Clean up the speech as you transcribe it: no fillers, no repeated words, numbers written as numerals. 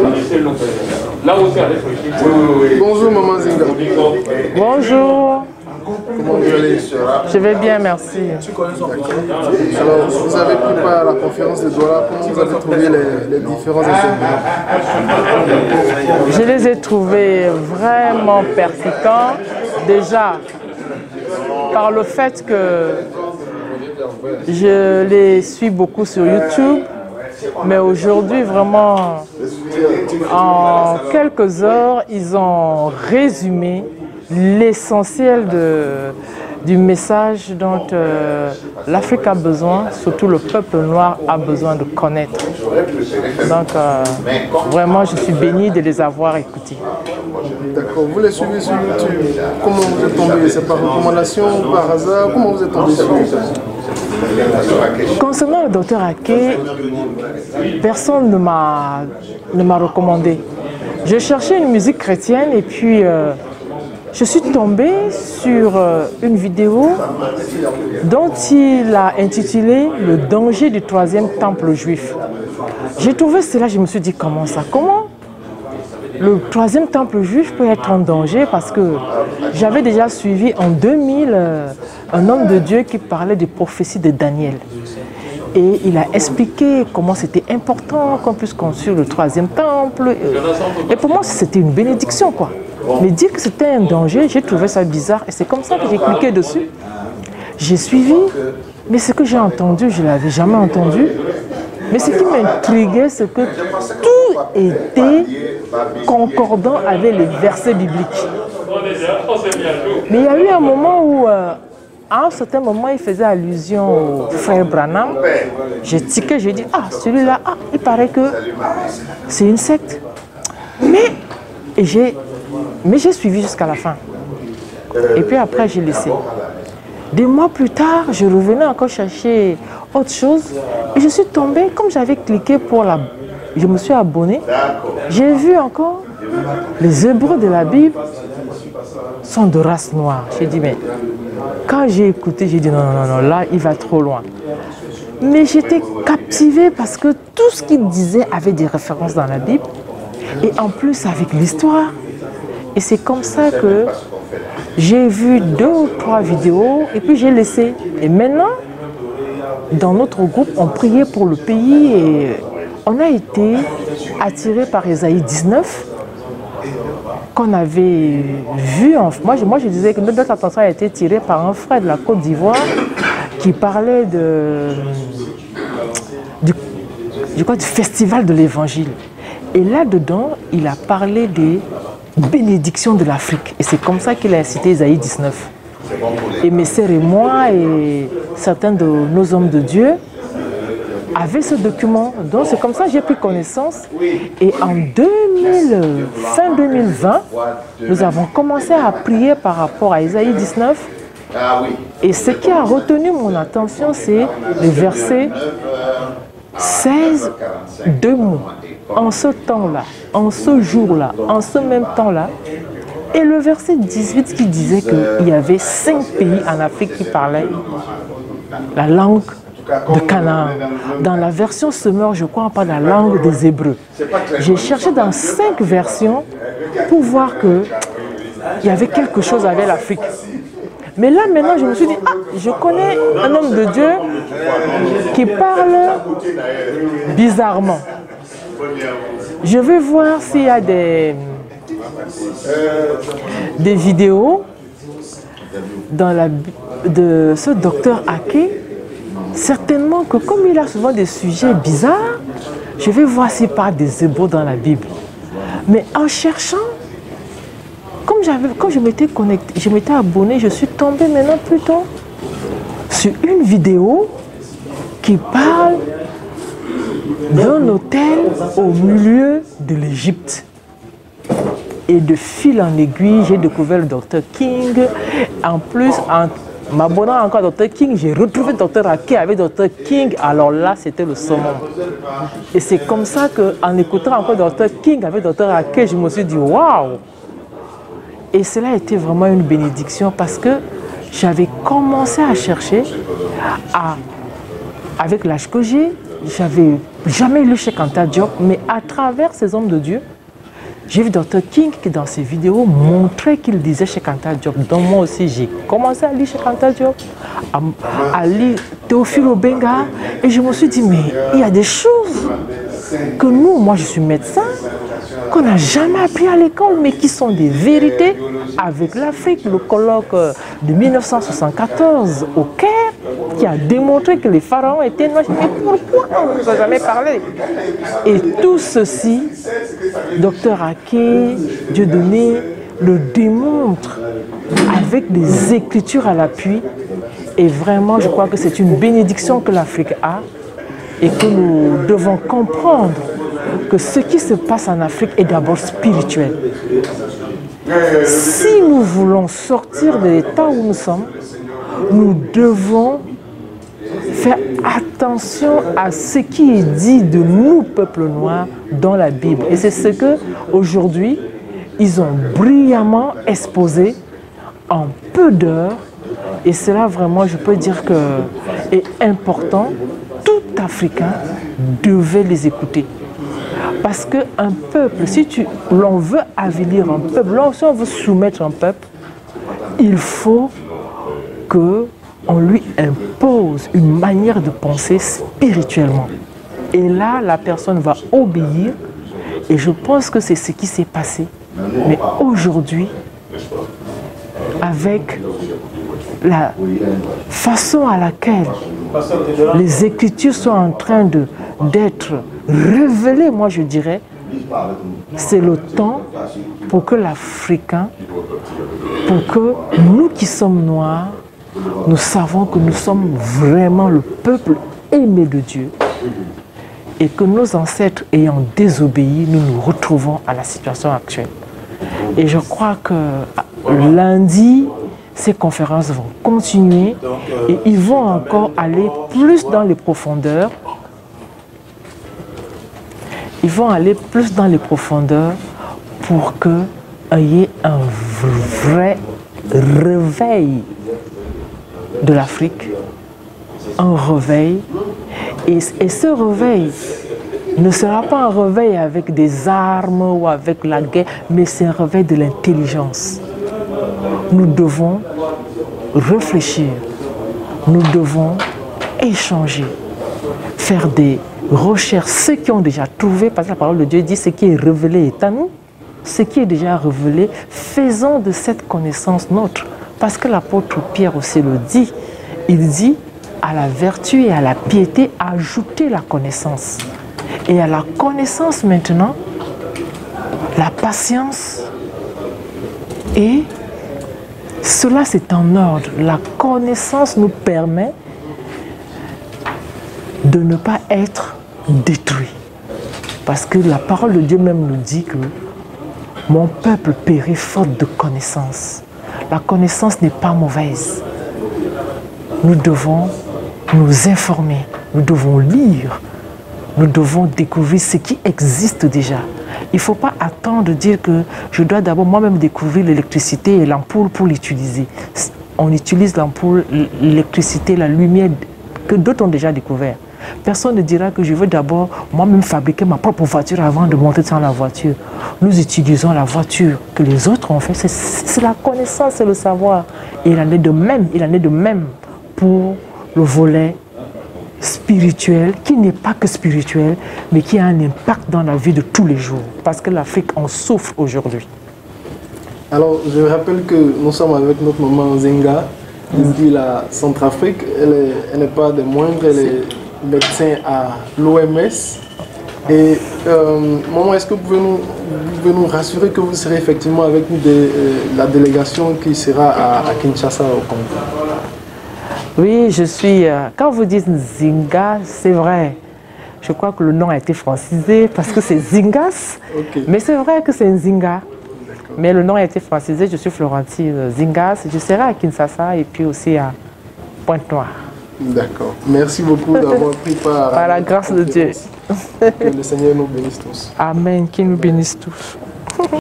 Bonjour Maman Zinga. Bonjour. Comment vous allez? Je vais bien, merci. Alors, vous avez pris part à la conférence de Douala. Comment vous avez trouvé les différents intervenants? Je les ai trouvés vraiment percutants. Déjà, par le fait que je les suis beaucoup sur YouTube. Mais aujourd'hui, vraiment, en quelques heures, ils ont résumé l'essentiel du message dont l'Afrique a besoin, surtout le peuple noir a besoin de connaître. Donc, vraiment, je suis bénie de les avoir écoutés. D'accord, vous les suivez sur YouTube. Comment vous êtes tombé? C'est par recommandation, par hasard? Comment vous êtes tombé sur YouTube? Concernant le docteur Aké, personne ne m'a recommandé. Je cherchais une musique chrétienne et puis je suis tombée sur une vidéo dont il a intitulé « Le danger du troisième temple juif ». J'ai trouvé cela, je me suis dit comment ça? Comment le troisième temple juif peut être en danger? Parce que j'avais déjà suivi en 2000 un homme de Dieu qui parlait des prophéties de Daniel. Et il a expliqué comment c'était important qu'on puisse construire le troisième temple. Et pour moi, c'était une bénédiction, quoi. Mais dire que c'était un danger, j'ai trouvé ça bizarre. Et c'est comme ça que j'ai cliqué dessus. J'ai suivi, mais ce que j'ai entendu, je ne l'avais jamais entendu. Mais ce qui m'intriguait, c'est que tout était concordant avec les versets bibliques. Mais il y a eu un moment où, à un certain moment, il faisait allusion au frère Branham. J'ai tiqué, j'ai dit, ah, celui-là, ah, il paraît que c'est une secte. Mais j'ai suivi jusqu'à la fin. Et puis après, j'ai laissé. Des mois plus tard, je revenais encore chercher autre chose. Et je suis tombée, comme j'avais cliqué pour la... Je me suis abonnée. J'ai vu encore les Hébreux de la Bible sont de race noire. J'ai dit, mais quand j'ai écouté, j'ai dit, non, non, non, là, il va trop loin. Mais j'étais captivée parce que tout ce qu'il disait avait des références dans la Bible. Et en plus, avec l'histoire. Et c'est comme ça que j'ai vu 2 ou 3 vidéos et puis j'ai laissé. Et maintenant, dans notre groupe, on priait pour le pays et on a été attirés par Ésaïe 19 qu'on avait vu. Moi, je disais que notre attention a été tirée par un frère de la Côte d'Ivoire qui parlait du festival de l'Évangile. Et là-dedans, il a parlé des bénédictions de l'Afrique. Et c'est comme ça qu'il a cité Ésaïe 19. Et mes sœurs et moi et certains de nos hommes de Dieu avaient ce document. Donc c'est comme ça que j'ai pris connaissance. Et en fin 2020, nous avons commencé à prier par rapport à Ésaïe 19. Et ce qui a retenu mon attention, c'est le verset 16, 2 mots. En ce temps-là, en ce jour-là, en ce même temps-là, et le verset 18 qui disait qu'il y avait 5 pays en Afrique qui parlaient la langue de Canaan. Dans la version Semeur, je crois, on parle la langue des Hébreux. J'ai cherché dans 5 versions pour voir qu'il y avait quelque chose avec l'Afrique. Mais là, maintenant, je me suis dit, ah, je connais un homme de Dieu qui parle bizarrement. Je vais voir s'il y a des vidéos de ce docteur Aké. Certainement que comme il a souvent des sujets bizarres, je vais voir s'il parle des Hébreux dans la Bible. Mais en cherchant, quand je m'étais connectée, je m'étais abonnée, je suis tombée maintenant plutôt sur une vidéo qui parle d'un hôtel au milieu de l'Égypte. Et de fil en aiguille, j'ai découvert le Dr King. En plus, en m'abonnant encore à Dr King, j'ai retrouvé Dr Aké avec Dr King. Alors là, c'était le summum. Et c'est comme ça qu'en écoutant encore Dr King avec Dr Aké, je me suis dit waouh! Et cela a été vraiment une bénédiction parce que j'avais commencé à chercher, avec l'âge que j'ai, j'avais jamais lu Cheikh Anta Diop, mais à travers ces hommes de Dieu, j'ai vu Dr King qui dans ses vidéos montrait qu'il disait Cheikh Anta Diop. Donc moi aussi j'ai commencé à lire Cheikh Anta Diop, à lire Théophile Obenga, et je me suis dit mais il y a des choses que nous, moi je suis médecin, qu'on n'a jamais appris à l'école, mais qui sont des vérités avec l'Afrique. Le colloque de 1974 au Caire, qui a démontré que les pharaons étaient noirs. Mais pourquoi on ne nous a jamais parlé? Et tout ceci, Dr Ake, Dieudonné, le démontre avec des écritures à l'appui. Et vraiment, je crois que c'est une bénédiction que l'Afrique a et que nous devons comprendre que ce qui se passe en Afrique est d'abord spirituel. Si nous voulons sortir de l'état où nous sommes, nous devons faire attention à ce qui est dit de nous, peuple noir, dans la Bible. Et c'est ce que, aujourd'hui, ils ont brillamment exposé en peu d'heures. Et cela, vraiment, je peux dire que est important. Tout Africain devait les écouter. Parce qu'un peuple, si l'on veut avilir un peuple, si on veut soumettre un peuple, il faut qu'on lui impose une manière de penser spirituellement. Et là, la personne va obéir. Et je pense que c'est ce qui s'est passé. Mais aujourd'hui, avec la façon à laquelle les Écritures sont en train d'être révélées, moi je dirais, c'est le temps pour que l'Africain, pour que nous qui sommes noirs, nous savons que nous sommes vraiment le peuple aimé de Dieu et que nos ancêtres ayant désobéi, nous nous retrouvons à la situation actuelle. Et je crois que lundi, ces conférences vont continuer et ils vont encore aller plus dans les profondeurs. Ils vont aller plus dans les profondeurs pour qu'il y ait un vrai réveil de l'Afrique, un réveil. Et ce réveil ne sera pas un réveil avec des armes ou avec la guerre, mais c'est un réveil de l'intelligence. Nous devons réfléchir, nous devons échanger, faire des recherches, ceux qui ont déjà trouvé, parce que la parole de Dieu dit ce qui est révélé est à nous, ce qui est déjà révélé, faisons de cette connaissance notre. Parce que l'apôtre Pierre aussi le dit, il dit à la vertu et à la piété, ajoutez la connaissance. Et à la connaissance maintenant, la patience et cela c'est en ordre. La connaissance nous permet de ne pas être détruit. Parce que la parole de Dieu même nous dit que mon peuple périt faute de connaissance. La connaissance n'est pas mauvaise. Nous devons nous informer, nous devons lire, nous devons découvrir ce qui existe déjà. Il ne faut pas attendre de dire que je dois d'abord moi-même découvrir l'électricité et l'ampoule pour l'utiliser. On utilise l'ampoule, l'électricité, la lumière que d'autres ont déjà découvert. Personne ne dira que je veux d'abord moi-même fabriquer ma propre voiture avant de monter dans la voiture. Nous utilisons la voiture que les autres ont fait. C'est la connaissance, c'est le savoir. Et il en est de même pour le volet spirituel, qui n'est pas que spirituel, mais qui a un impact dans la vie de tous les jours. Parce que l'Afrique en souffre aujourd'hui. Alors, je rappelle que nous sommes avec notre maman Zinga, depuis la Centrafrique. Elle n'est pas des moindres, elle est médecin à l'OMS. Et maman, est-ce que vous pouvez nous rassurer que vous serez effectivement avec nous de la délégation qui sera à Kinshasa au Congo? Oui, je suis... quand vous dites Zinga, c'est vrai. Je crois que le nom a été francisé parce que c'est Zingas. Okay. Mais c'est vrai que c'est Nzinga. Mais le nom a été francisé. Je suis Florentine Zingas. Je serai à Kinshasa et puis aussi à Pointe-Noire. D'accord. Merci beaucoup d'avoir pris part par la grâce de Dieu. Que le Seigneur nous bénisse tous. Amen. Qu'il nous bénisse tous.